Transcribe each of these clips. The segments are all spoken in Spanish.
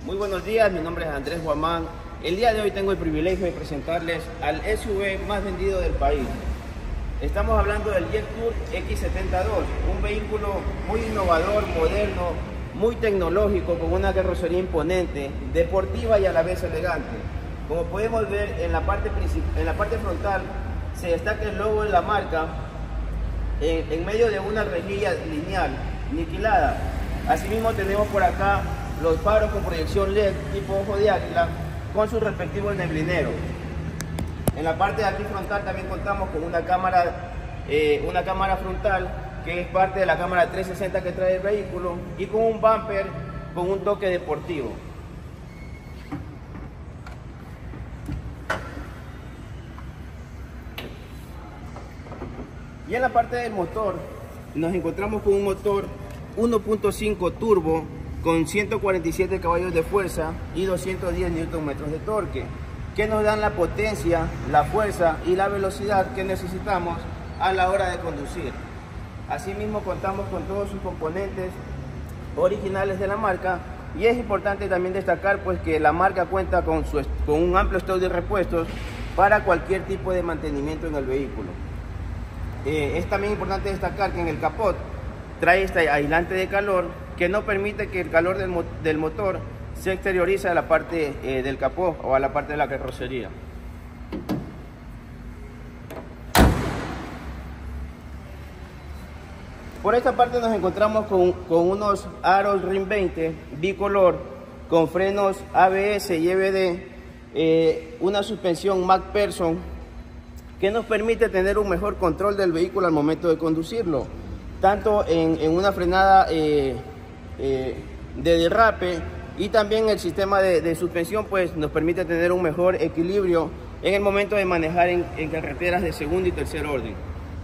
Muy buenos días, mi nombre es Andrés Guamán. El día de hoy tengo el privilegio de presentarles al SUV más vendido del país. Estamos hablando del Jetour X72, un vehículo muy innovador, moderno, muy tecnológico, con una carrocería imponente, deportiva y a la vez elegante. Como podemos ver, en la parte frontal se destaca el logo de la marca en medio de una rejilla lineal, niquelada. Asimismo tenemos por acá los faros con proyección LED tipo ojo de águila con su respectivo neblinero. En la parte de aquí frontal también contamos con una cámara frontal que es parte de la cámara 360 que trae el vehículo y con un bumper con un toque deportivo. Y en la parte del motor nos encontramos con un motor 1.5 turbo con 147 caballos de fuerza y 210 Nm de torque, que nos dan la potencia, la fuerza y la velocidad que necesitamos a la hora de conducir. Asimismo contamos con todos sus componentes originales de la marca, y es importante también destacar pues que la marca cuenta con un amplio stock de repuestos para cualquier tipo de mantenimiento en el vehículo. Es también importante destacar que en el capot trae este aislante de calor que no permite que el calor del motor se exteriorice a la parte del capó o a la parte de la carrocería. Por esta parte nos encontramos con unos aros RIN 20 bicolor con frenos ABS y EBD, una suspensión MacPherson que nos permite tener un mejor control del vehículo al momento de conducirlo, tanto en una frenada de derrape, y también el sistema de suspensión pues nos permite tener un mejor equilibrio en el momento de manejar en carreteras de segundo y tercer orden.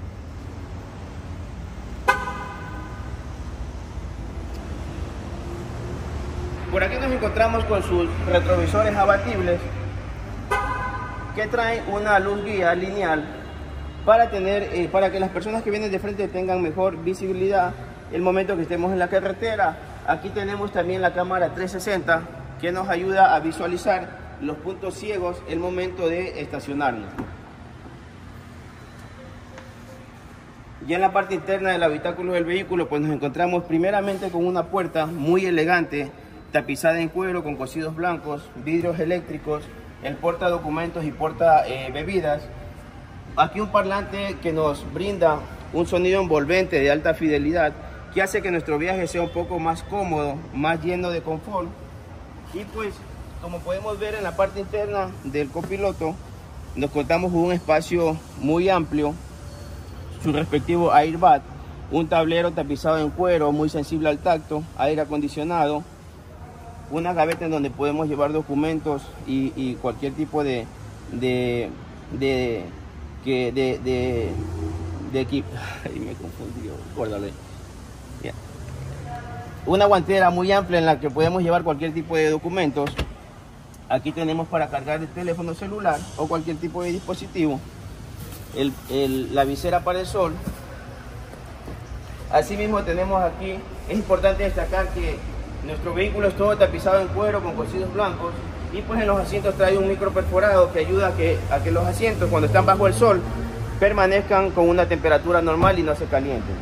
Por aquí nos encontramos con sus retrovisores abatibles que traen una luz guía lineal para que las personas que vienen de frente tengan mejor visibilidad el momento que estemos en la carretera. Aquí tenemos también la cámara 360 que nos ayuda a visualizar los puntos ciegos el momento de estacionarnos. Ya en la parte interna del habitáculo del vehículo pues nos encontramos primeramente con una puerta muy elegante, tapizada en cuero con cosidos blancos, vidrios eléctricos, el porta documentos y porta bebidas. Aquí un parlante que nos brinda un sonido envolvente de alta fidelidad que hace que nuestro viaje sea un poco más cómodo, más lleno de confort. Y pues como podemos ver en la parte interna del copiloto nos contamos con un espacio muy amplio, su respectivo airbag, un tablero tapizado en cuero muy sensible al tacto, aire acondicionado, una gaveta en donde podemos llevar documentos y cualquier tipo de equipo. Ay, me confundió, guárdale. Yeah. Una guantera muy amplia en la que podemos llevar cualquier tipo de documentos. Aquí tenemos para cargar el teléfono celular o cualquier tipo de dispositivo, la visera para el sol. Asimismo tenemos aquí, es importante destacar que nuestro vehículo es todo tapizado en cuero con cosidos blancos, y pues en los asientos trae un micro perforado que ayuda a que los asientos cuando están bajo el sol permanezcan con una temperatura normal y no se calienten.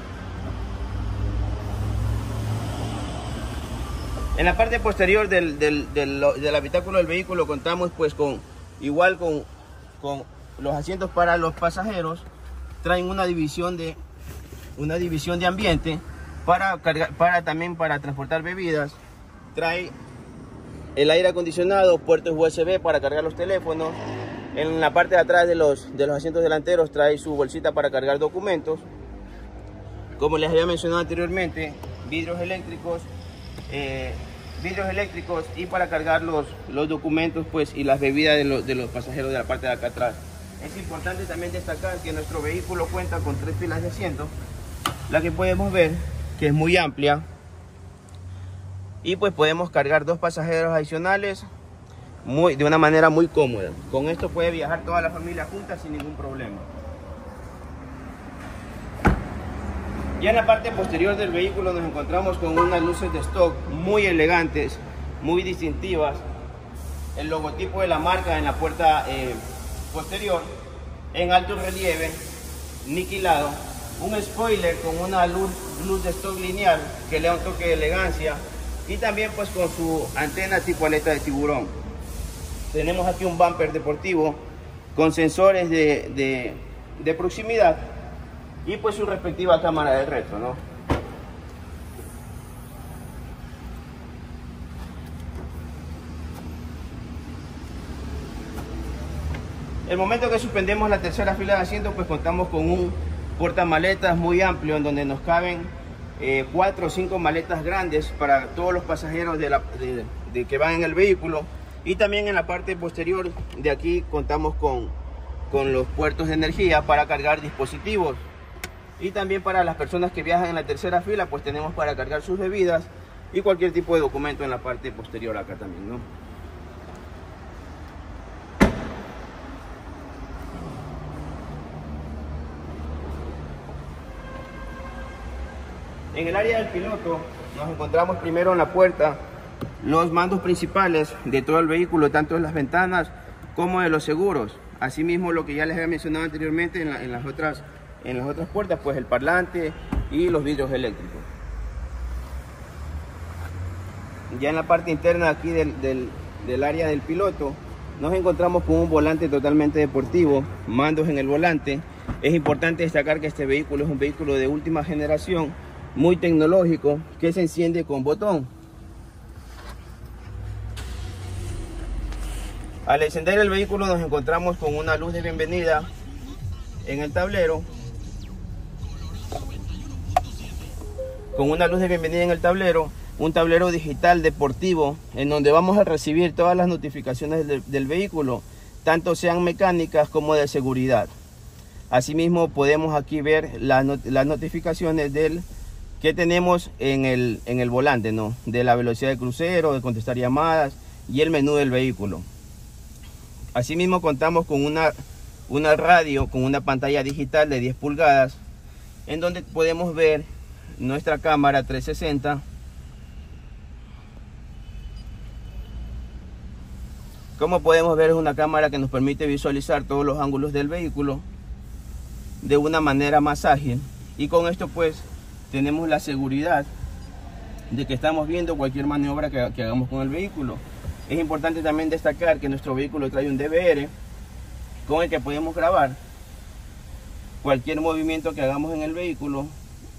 En la parte posterior del habitáculo del vehículo contamos pues con los asientos para los pasajeros. Traen una división de ambiente también para transportar bebidas. Trae el aire acondicionado, puertos USB para cargar los teléfonos. En la parte de atrás de los asientos delanteros trae su bolsita para cargar documentos. Como les había mencionado anteriormente, vidrios eléctricos y para cargar los documentos pues y las bebidas de los pasajeros de la parte de acá atrás. Es importante también destacar que nuestro vehículo cuenta con 3 filas de asientos, la que podemos ver que es muy amplia, y pues podemos cargar 2 pasajeros adicionales de una manera muy cómoda. Con esto puede viajar toda la familia junta sin ningún problema. Ya en la parte posterior del vehículo nos encontramos con unas luces de stock muy elegantes muy distintivas, el logotipo de la marca en la puerta posterior, en alto relieve, niquilado, un spoiler con una luz de stock lineal que le da un toque de elegancia, y también pues con su antena tipo aleta de tiburón. Tenemos aquí un bumper deportivo con sensores de proximidad y pues su respectiva cámara de retro, ¿no? El momento que suspendemos la tercera fila de asientos, pues contamos con un portamaletas muy amplio en donde nos caben 4 o 5 maletas grandes para todos los pasajeros que van en el vehículo. Y también en la parte posterior de aquí contamos con los puertos de energía para cargar dispositivos. Y también para las personas que viajan en la tercera fila, pues tenemos para cargar sus bebidas y cualquier tipo de documento en la parte posterior acá también, ¿no? En el área del piloto nos encontramos primero en la puerta los mandos principales de todo el vehículo, tanto en las ventanas como de los seguros. Asimismo, lo que ya les había mencionado anteriormente en las otras puertas, pues el parlante y los vidrios eléctricos. Ya en la parte interna aquí del área del piloto nos encontramos con un volante totalmente deportivo, mandos en el volante. Es importante destacar que este vehículo es un vehículo de última generación, muy tecnológico, que se enciende con botón. Al encender el vehículo nos encontramos con una luz de bienvenida en el tablero. Un tablero digital deportivo en donde vamos a recibir todas las notificaciones del vehículo, tanto sean mecánicas como de seguridad. Asimismo podemos aquí ver las notificaciones que tenemos en el volante, ¿no? De la velocidad de crucero, de contestar llamadas y el menú del vehículo. Asimismo contamos con una radio con una pantalla digital de 10 pulgadas en donde podemos ver nuestra cámara 360. Como podemos ver, es una cámara que nos permite visualizar todos los ángulos del vehículo de una manera más ágil, y con esto pues tenemos la seguridad de que estamos viendo cualquier maniobra que hagamos con el vehículo. Es importante también destacar que nuestro vehículo trae un DVR con el que podemos grabar cualquier movimiento que hagamos en el vehículo,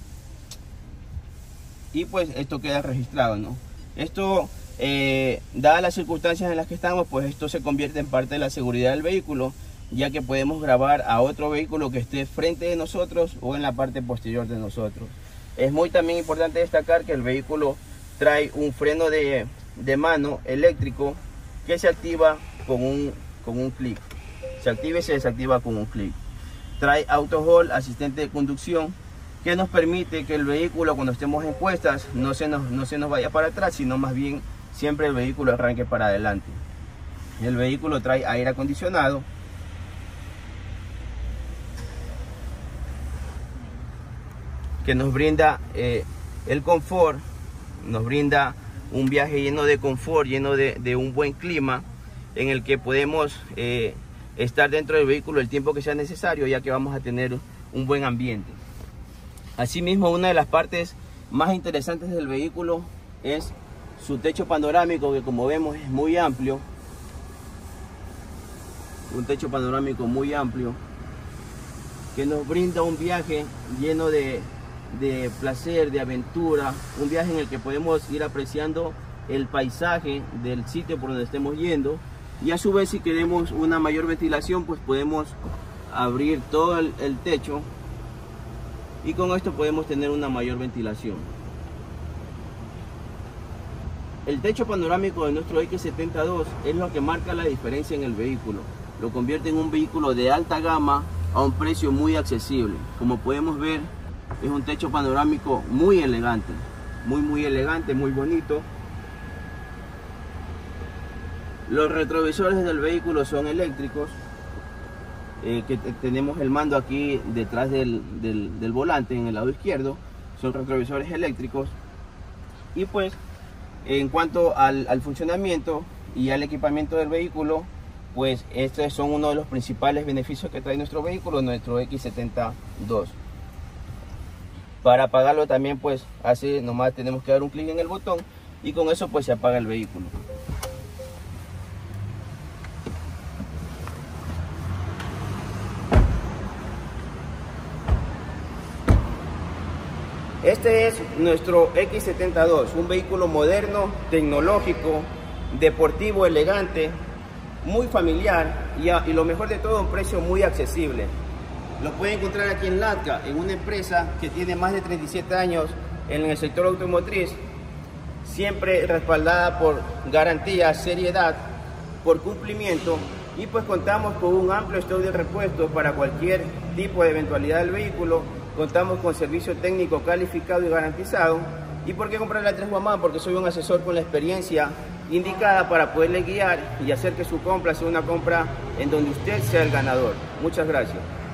y pues esto queda registrado, ¿no? Esto, dadas las circunstancias en las que estamos, pues esto se convierte en parte de la seguridad del vehículo, ya que podemos grabar a otro vehículo que esté frente de nosotros o en la parte posterior de nosotros. Es muy también importante destacar que el vehículo trae un freno de mano eléctrico que se activa con un clic. Se activa y se desactiva con un clic. Trae auto hold, asistente de conducción, que nos permite que el vehículo, cuando estemos en cuestas, no se nos vaya para atrás, sino más bien siempre el vehículo arranque para adelante. El vehículo trae aire acondicionado, que nos brinda el confort, nos brinda un viaje lleno de confort, lleno de un buen clima, en el que podemos estar dentro del vehículo el tiempo que sea necesario, ya que vamos a tener un buen ambiente. Asimismo, una de las partes más interesantes del vehículo es su techo panorámico, que como vemos es muy amplio. Un techo panorámico muy amplio que nos brinda un viaje lleno de placer, de aventura, un viaje en el que podemos ir apreciando el paisaje del sitio por donde estemos yendo, y a su vez, si queremos una mayor ventilación, pues podemos abrir todo el techo, y con esto podemos tener una mayor ventilación. El techo panorámico de nuestro X72 es lo que marca la diferencia en el vehículo, lo convierte en un vehículo de alta gama a un precio muy accesible. Como podemos ver, es un techo panorámico muy elegante, muy elegante, muy bonito. Los retrovisores del vehículo son eléctricos, que tenemos el mando aquí detrás del volante en el lado izquierdo. Son retrovisores eléctricos, y pues En cuanto al funcionamiento y al equipamiento del vehículo, pues estos son uno de los principales beneficios que trae nuestro vehículo, nuestro X72. Para apagarlo también, pues así nomás tenemos que dar un clic en el botón y con eso pues se apaga el vehículo. Este es nuestro X72, un vehículo moderno, tecnológico, deportivo, elegante, muy familiar y lo mejor de todo, un precio muy accesible. Lo puede encontrar aquí en Latca, en una empresa que tiene más de 37 años en el sector automotriz, siempre respaldada por garantía, seriedad, por cumplimiento, y pues contamos con un amplio stock de repuestos para cualquier tipo de eventualidad del vehículo. Contamos con servicio técnico calificado y garantizado. ¿Y por qué comprarle a Andrés Guamán? Porque soy un asesor con la experiencia indicada para poderle guiar y hacer que su compra sea una compra en donde usted sea el ganador. Muchas gracias.